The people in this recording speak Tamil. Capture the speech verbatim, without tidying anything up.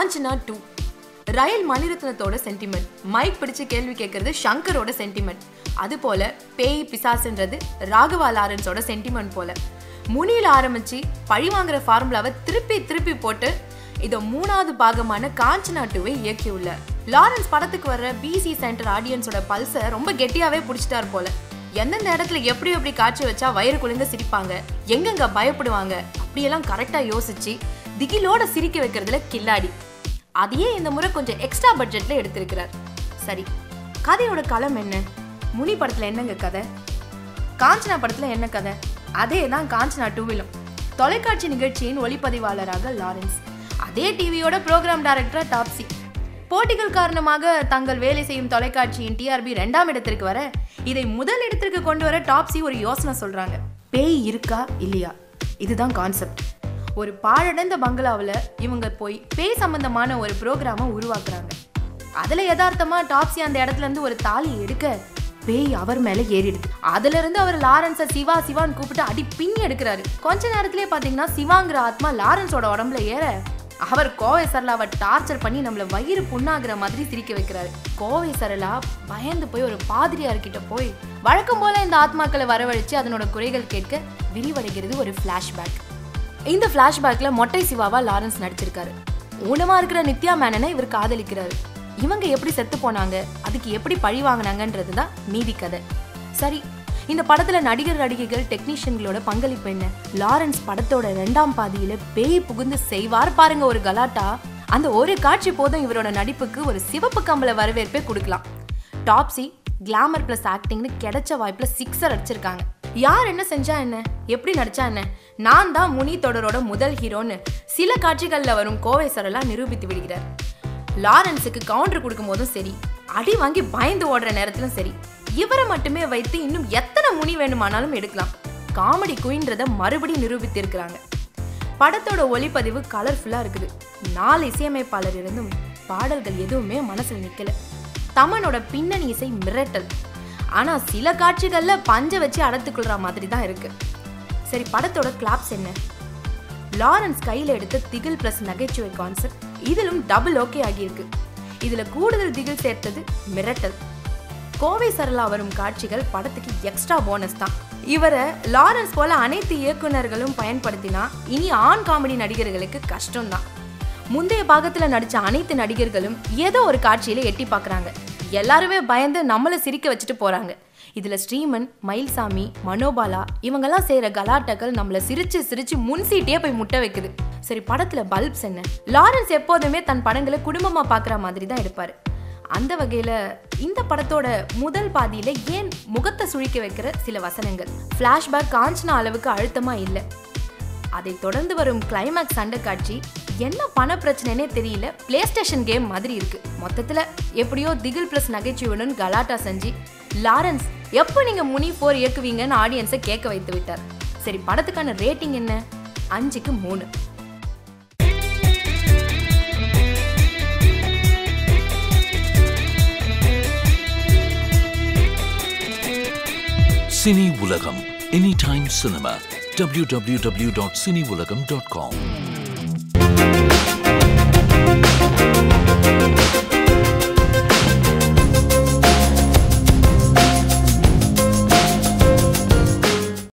காஞ்சனா டூ. ரயில் மணிரத்னத்தோட சென்டிமெண்ட், மைக் பிடிச்சு கேள்வி கேட்கறது சங்கரோட சென்டிமெண்ட். அது போல பேய் பிசாசுன்றது ராகவா லாரன்ஸோட சென்டிமெண்ட் போல. முனியில ஆரம்பிச்சு பழி வாங்குற ஃபார்முலாவை திருப்பி திருப்பி போட்டு இதை மூணாவது பாகமான காஞ்சனா டூவை இயக்கியுள்ளார். லாரன்ஸ் படத்துக்கு வர்ற பிசி சென்டர் ஆடியன்ஸோட பல்ஸை ரொம்ப கெட்டியாவே பிடிச்சிட்டாரு போல. எந்தெந்த இடத்துல எப்படி எப்படி காட்சி வச்சா வயிறு குளிர்ந்து சிரிப்பாங்க, எங்கெங்க பயப்படுவாங்க அப்படியெல்லாம் கரெக்டா யோசிச்சு திகிலோட சிரிக்க வைக்கிறதுல கில்லாடி. அதையே இந்த முறை கொஞ்சம் எக்ஸ்ட்ரா பட்ஜெட்ல எடுத்திருக்கிறார். சரி, கதையோட களம் என்ன? முனி படத்துல என்னங்க கதை, காஞ்சனா படத்துல என்ன கதை? அதே தான் காஞ்சனா டூவிலும். தொலைக்காட்சி நிகழ்ச்சியின் ஒளிப்பதிவாளராக லாரன்ஸ், அதே டிவியோட ப்ரோக்ராம் டைரக்டரா டாப்சி. போட்டிகள் காரணமாக தங்கள் வேலை செய்யும் தொலைக்காட்சியின் டிஆர்பி ரெண்டாம் இடத்திற்கு வர இதை முதல் இடத்திற்கு கொண்டு வர டாப்சி ஒரு யோசனை சொல்றாங்க. பேய் இருக்கா இல்லையா, இதுதான் கான்செப்ட். ஒரு பாழடைந்த பங்களாவில் இவங்க போய் பேய் சம்பந்தமான ஒரு ப்ரோக்ராமை உருவாக்குறாங்க. அதுல யதார்த்தமா டாப்சி அந்த இடத்துல இருந்து ஒரு தாலி எடுக்க பேய் அவர் மேல ஏறிடுது. அதுல இருந்து அவர் லாரன்ஸை சிவா சிவான்னு கூப்பிட்டு அடி பின்னி எடுக்கிறாரு. கொஞ்ச நேரத்திலே பாத்தீங்கன்னா சிவாங்கிற ஆத்மா லாரன்ஸோட உடம்புல ஏற அவர் கோவை சரளாவை டார்ச்சர் பண்ணி நம்மள வயிறு புண்ணாகிற மாதிரி சிரிக்க வைக்கிறாரு. கோவை சரளா பயந்து போய் ஒரு பாதிரியார்கிட்ட போய் வழக்கம் போல இந்த ஆத்மாக்களை வரவழைச்சு அதனோட குறைகள் கேட்க விரிவடைகிறது ஒரு பிளாஷ்பேக். இந்த பிளாஷ்பேக்ல மொட்டை சிவாவா லாரன்ஸ் நடிச்சிருக்காரு. ஊனமா இருக்கிற நித்யா மேனனை இவர் காதலிக்கிறாரு. இவங்க எப்படி செத்து போனாங்க, அதுக்கு எப்படி பழி வாங்கினாங்கன்றதுதான் மீதி கதை. சரி, இந்த படத்துல நடிகர் நடிகைகள் டெக்னீஷியன்களோட பங்களிப்பு என்ன? லாரன்ஸ் படத்தோட ரெண்டாம் பாதியில பேய் புகுந்து செய்வார் பாருங்க ஒரு கலாட்டா. அந்த ஒரு காட்சி போதும் இவரோட நடிப்புக்கு ஒரு சிவப்பு கம்பள வரவேற்பே கொடுக்கலாம். டாப்சி கிளாமர் பிளஸ் ஆக்டிங்னு கிடைச்ச வாய்ப்புல சிக்ஸர் அடிச்சிருக்காங்க. யார் என்ன செஞ்சா என்ன, எப்படி நடிச்சா என்ன, நான் தான் முனி தொடரோட முதல் ஹீரோன்னு சில காட்சிகள்ல வரும் கோவை சரளா நிரூபித்து விடுகிறார். லாரன்ஸுக்கு கவுண்டர் கொடுக்கும் போதும் சரி, அடி வாங்கி பயந்து ஓடுற நேரத்திலும் சரி, இவரை மட்டுமே வைத்து இன்னும் எத்தனை முனி வேணுமானாலும் எடுக்கலாம். காமெடி குயின்றத மறுபடி நிரூபித்து இருக்கிறாங்க. படத்தோட ஒளிப்பதிவு கலர்ஃபுல்லா இருக்குது. நாலு இசையமைப்பாளர் இருந்தும் பாடல்கள் எதுவுமே மனசுல நிக்கல. தமனோட பின்னணி இசை மிரட்டல். ஆனா சில காட்சிகள்ல பஞ்ச வச்சு அடத்துக்கொள்ற மாதிரி தான் இருக்கு. சரி, படத்தோட கிளாப்ஸ் என்ன? லாரன்ஸ் கையில எடுத்த திகில் பிளஸ் நகைச்சுவை கான்செப்ட் இதிலும் டபுள் ஓகே ஆகியிருக்கு. இதுல கூடுதல் திகில் சேர்த்தது மிரட்டல். கோவை சரளா வரும் காட்சிகள் படத்துக்கு எக்ஸ்ட்ரா போனஸ் தான். இவரை லாரன்ஸ் போல அனைத்து இயக்குநர்களும் பயன்படுத்தினா இனி ஆண் காமெடி நடிகர்களுக்கு கஷ்டம்தான். முந்தைய பாகத்துல நடிச்ச அனைத்து நடிகர்களும் ஏதோ ஒரு காட்சியில எட்டி பாக்குறாங்க. எல்லாருமே பயந்து நம்மள சிரிக்க வச்சுட்டு போறாங்க. இதுல ஸ்ரீமன், மயில்சாமி, மனோபாலா இவங்கெல்லாம் செய்யற கலாட்டங்கள் நம்மள சிரிச்சு சிரிச்சு முன்சீட்டே போய் முட்டை வைக்குது. சரி, படத்துல பல்ப்ஸ் என்ன? லாரன்ஸ் எப்போதுமே தன் படங்களை குடும்பமா பாக்குற மாதிரி தான் எடுப்பாரு. அந்த வகையில இந்த படத்தோட முதல் பாதியில ஏன் முகத்தை சுழிக்க வைக்கிற சில வசனங்கள், பிளாஷ்பேக் காஞ்சனா அளவுக்கு அழுத்தமா இல்லை. அதை தொடர்ந்து வரும் கிளைமேக்ஸ் சண்டை காட்சி என்ன பண பிரச்சனைனே தெரியல, பிளே ஸ்டேஷன் கேம் மாதிரி இருக்கு. மொத்தத்துல எப்படியோ திகில் பிளஸ் நகைச்சுவையுடன் கலாட்டா செஞ்சு லாரன்ஸ் எப்போ நீங்க முனி போர் இயக்குவீங்கன்னு ஆடியன்ஸை கேட்க வைத்து விட்டார். சரி, படத்துக்கான ரேட்டிங் என்ன? அஞ்சுக்கு மூணு. Cine Ulagam, Anytime Cinema, w w w dot cine ulagam dot com.